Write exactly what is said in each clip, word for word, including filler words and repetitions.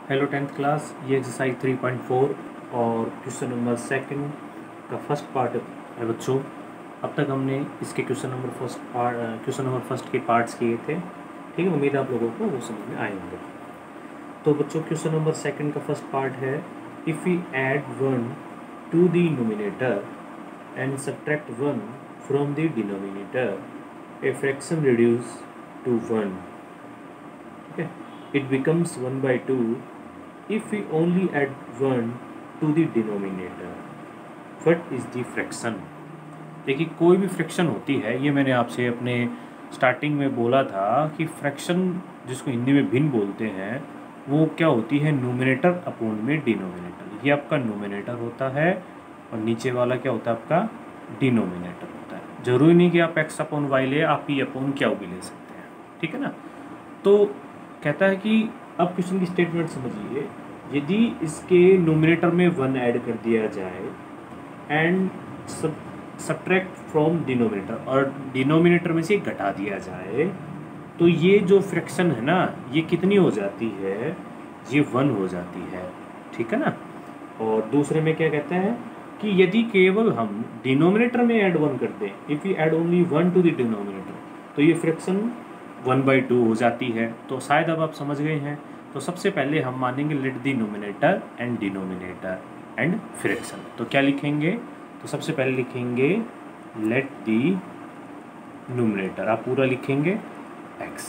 Hello tenth class, ये exercise three point four और question number second का first part है बच्चों। अब तक हमने इसके question number first part question number first के पार्ट्स किए थे, ठीक है। उम्मीद है आप लोगों को वो समझ में आए होंगे। तो बच्चों क्वेश्चन नंबर सेकंड का फर्स्ट पार्ट है, if we add one to the nominator and subtract one from the denominator, a fraction reduce to one, ठीक है। It becomes one by two if we only add one to the denominator. What is the fraction? देखिए, कोई भी fraction होती है, ये मैंने आपसे अपने स्टार्टिंग में बोला था कि फ्रैक्शन जिसको हिंदी में भिन्न बोलते हैं वो क्या होती है, नोमिनेटर अपॉन में डिनोमिनेटर। ये आपका नोमिनेटर होता है और नीचे वाला क्या होता है, आपका डिनोमिनेटर होता है। ज़रूरी नहीं कि आप एक्स अपॉन वाई ले, आप पी अपॉन क्या भी ले सकते हैं, ठीक है ना। तो कहता है कि अब क्वेश्चन की स्टेटमेंट समझिए, यदि इसके नोमिनेटर में वन ऐड कर दिया जाए एंड सब्ट्रैक्ट फ्रॉम डिनोमिनेटर, और डिनोमिनेटर में से घटा दिया जाए, तो ये जो फ्रैक्शन है ना, ये कितनी हो जाती है, ये वन हो जाती है, ठीक है ना। और दूसरे में क्या कहता है कि यदि केवल हम डिनोमिनेटर में ऐड वन कर दें, if you add only one to the denominator, तो ये फ्रैक्शन वन बाई टू हो जाती है। तो शायद अब आप समझ गए हैं। तो सबसे पहले हम मानेंगे let the nominator and denominator and fraction. तो क्या लिखेंगे, तो सबसे पहले लिखेंगे लेट दी नोमिनेटर, आप पूरा लिखेंगे x,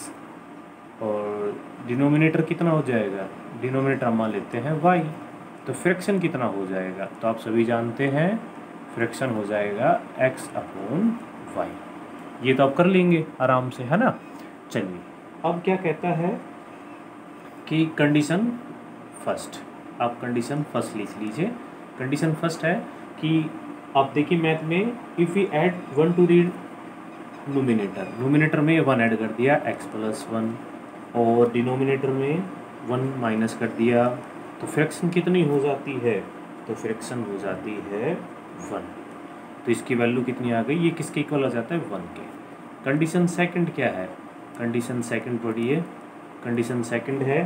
और डिनोमिनेटर कितना हो जाएगा, डिनोमिनेटर मान लेते हैं y, तो फ्रैक्शन कितना हो जाएगा, तो आप सभी जानते हैं फ्रैक्शन हो जाएगा x अपॉन वाई। ये तो आप कर लेंगे आराम से, है ना। चलिए, अब क्या कहता है कि कंडीशन फर्स्ट, आप कंडीशन फर्स्ट लिख लीजिए। कंडीशन फर्स्ट है कि आप देखिए मैथ में, if you add one to the nominator, nominator में वन ऐड कर दिया एक्स प्लस वन, और डिनोमिनेटर में वन माइनस कर दिया, तो फ्रैक्शन कितनी हो जाती है, तो फ्रैक्शन हो जाती है वन। तो इसकी वैल्यू कितनी आ गई, ये किसके इक्वल आ जाता है, वन के। कंडीशन सेकंड क्या है, कंडीशन सेकंड पढ़िए। कंडीशन सेकंड है,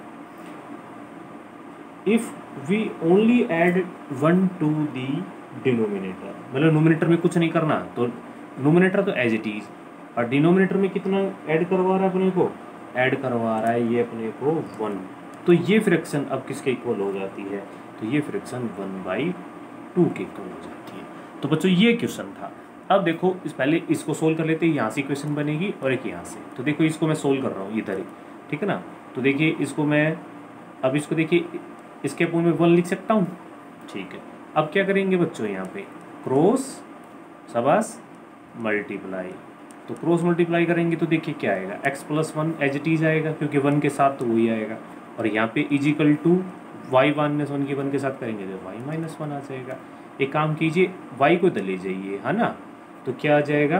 if we only add one to the denominator, मतलब नोमिनेटर में कुछ नहीं करना, तो नोमिनेटर तो एज इट इज, और डिनोमिनेटर में कितना ऐड करवा रहा है अपने को, ऐड करवा रहा है ये अपने को वन, तो ये फ्रैक्शन अब किसके इक्वल हो जाती है, तो ये फ्रैक्शन वन बाई टू के इक्वल हो जाती है। तो बच्चों ये क्वेश्चन था। अब देखो, इस पहले इसको सोल्व कर लेते हैं, यहाँ से इक्वेशन बनेगी और एक यहाँ से। तो देखो, इसको मैं सोल्व कर रहा हूँ इधर ही, ठीक है ना। तो देखिए इसको मैं, अब इसको देखिए, इसके अपोन में वन लिख सकता हूँ, ठीक है। अब क्या करेंगे बच्चों, यहाँ पे क्रॉस सबास मल्टीप्लाई, तो क्रॉस मल्टीप्लाई करेंगे तो देखिए क्या आएगा, x plus one as it is आएगा, क्योंकि वन के साथ तो वही आएगा, और यहाँ पे equal to y minus one की वन के साथ करेंगे तो वाई माइनस वन आ जाएगा। एक काम कीजिए, वाई को इधर ले जाइए, है ना, तो क्या आ जाएगा,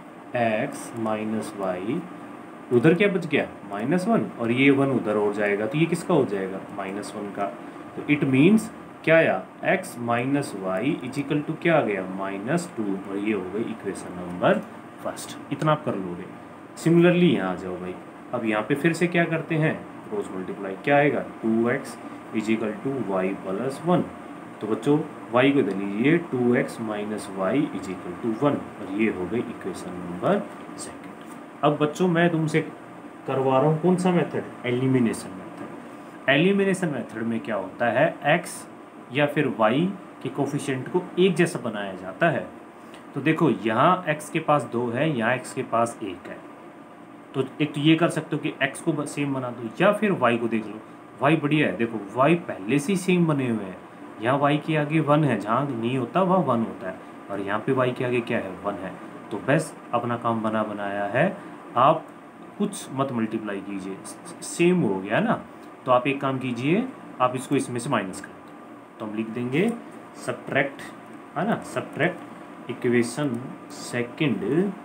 x माइनस वाई, उधर क्या बच गया, माइनस वन, और ये वन उधर हो जाएगा, तो ये किसका हो जाएगा, माइनस वन का। तो इट मीन्स क्या आया, x minus y equal to क्या आ गया, माइनस टू, और ये हो गई इक्वेशन नंबर फर्स्ट। इतना आप कर लोगे। सिमिलरली यहाँ आ जाओ भाई, अब यहाँ पे फिर से क्या करते हैं, क्रॉस मल्टीप्लाई, क्या आएगा, two x equal to y plus one, तो बच्चों y को दे लीजिए, two x minus y is equal to one, और ये हो गई इक्वेशन नंबर सेकंड। अब बच्चों मैं तुमसे करवा रहा हूँ कौन सा method, elimination method. Elimination method में क्या होता है, x या फिर y के कोफिशिएंट को एक जैसा बनाया जाता है। तो देखो, यहाँ x के पास दो है, यहाँ x के पास एक है, तो एक तो ये कर सकते हो कि x को सेम बना दो, या फिर y को देख लो, y बढ़िया है, देखो y पहले से ही सेम बने हुए हैं, यहाँ y के आगे वन है, जहाँ नहीं होता वहाँ वन होता है, और यहाँ पे y के आगे क्या है, वन है। तो बस अपना काम बना बनाया है, आप कुछ मत मल्टीप्लाई कीजिए, सेम हो गया ना। तो आप एक काम कीजिए, आप इसको इसमें से माइनस कर दो, तो हम लिख देंगे सब्ट्रैक्ट, है ना, subtract equation second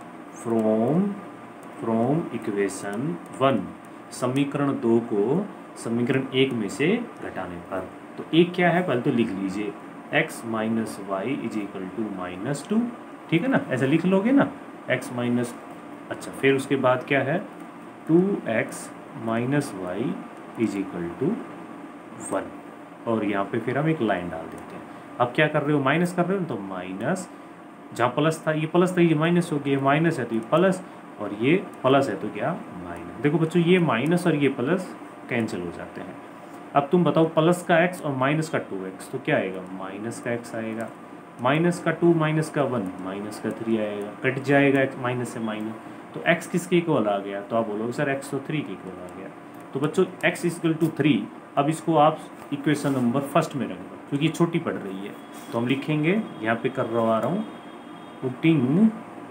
from from equation one, समीकरण दो को समीकरण एक में से घटाने पर। तो एक क्या है, पहले तो लिख लीजिए, x minus y is equal to minus two, ठीक है ना, ऐसा लिख लोगे ना, x माइनस, अच्छा फिर उसके बाद क्या है, two x minus y is equal to one, और यहाँ पे फिर हम एक लाइन डाल देते हैं। अब क्या कर रहे हो, माइनस कर रहे हो, तो माइनस, जहाँ प्लस था ये प्लस था, ये माइनस हो गया, माइनस है तो ये प्लस, और ये प्लस है तो क्या माइनस। देखो बच्चों ये माइनस और ये प्लस कैंसिल हो जाते हैं। अब तुम बताओ प्लस का एक्स और माइनस का टू एक्स, तो क्या आएगा, माइनस का एक्स आएगा, माइनस का टू, माइनस का वन, माइनस का थ्री आएगा, कट जाएगा एक्स माइनस से माइनस, तो एक्स किसके इक्वल आ गया, तो आप बोलोगे सर एक्स तो थ्री के इक्वल आ गया। तो बच्चों एक्स इक्वल टू थ्री, अब इसको आप इक्वेशन नंबर फर्स्ट में रख दो क्योंकि छोटी पड़ रही है, तो हम लिखेंगे यहाँ पे कर रहा रहा हूँ, putting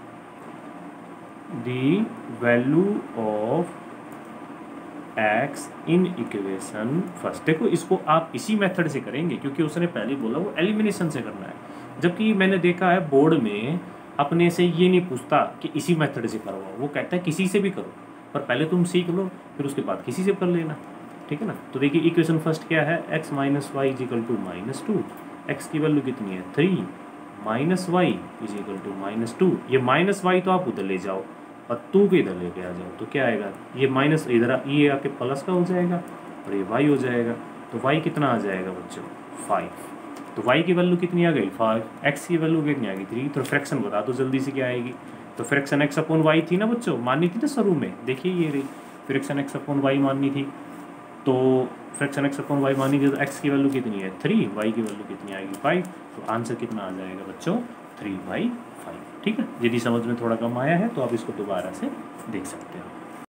the value of x in equation first. देखो इसको आप इसी मेथड से करेंगे क्योंकि उसने पहले बोला वो एलिमिनेशन से करना है, जबकि मैंने देखा है बोर्ड में अपने से ये नहीं पूछता कि इसी मेथड से करवाओ, वो कहता है किसी से भी करो, पर पहले तुम सीख लो फिर उसके बाद किसी से कर लेना, ठीक है ना। तो देखिए इक्वेशन फर्स्ट क्या है, x minus y is equal to minus two, x की वैल्यू कितनी है three, minus y is equal to minus two, ये माइनस वाई तो आप उधर ले जाओ और टू के इधर लेके आ जाओ, तो क्या आएगा, ये माइनस इधर ये आके प्लस का हो जाएगा और ये वाई हो जाएगा, तो वाई कितना आ जाएगा बच्चों फाइव, तो वाई की वैल्यू कितनी आ गई फाइव, एक्स की वैल्यू कितनी आ गई थ्री, तो फ्रैक्शन बता दो जल्दी से क्या आएगी, तो फ्रैक्शन एक्स अपॉन वाई थी ना बच्चों, माननी थी ना शुरू में, देखिए ये रही फ्रैक्शन एक्स अपॉन वाई माननी थी, तो फ्रैक्शन एक्स अपॉन वाई मानी थी, तो एक्स की वैल्यू कितनी है थ्री, वाई की वैल्यू कितनी आएगी फाइव, तो आंसर कितना आ जाएगा बच्चों थ्री बाई फाइव, ठीक है। यदि समझ में थोड़ा कम आया है तो आप इसको दोबारा से देख सकते हो।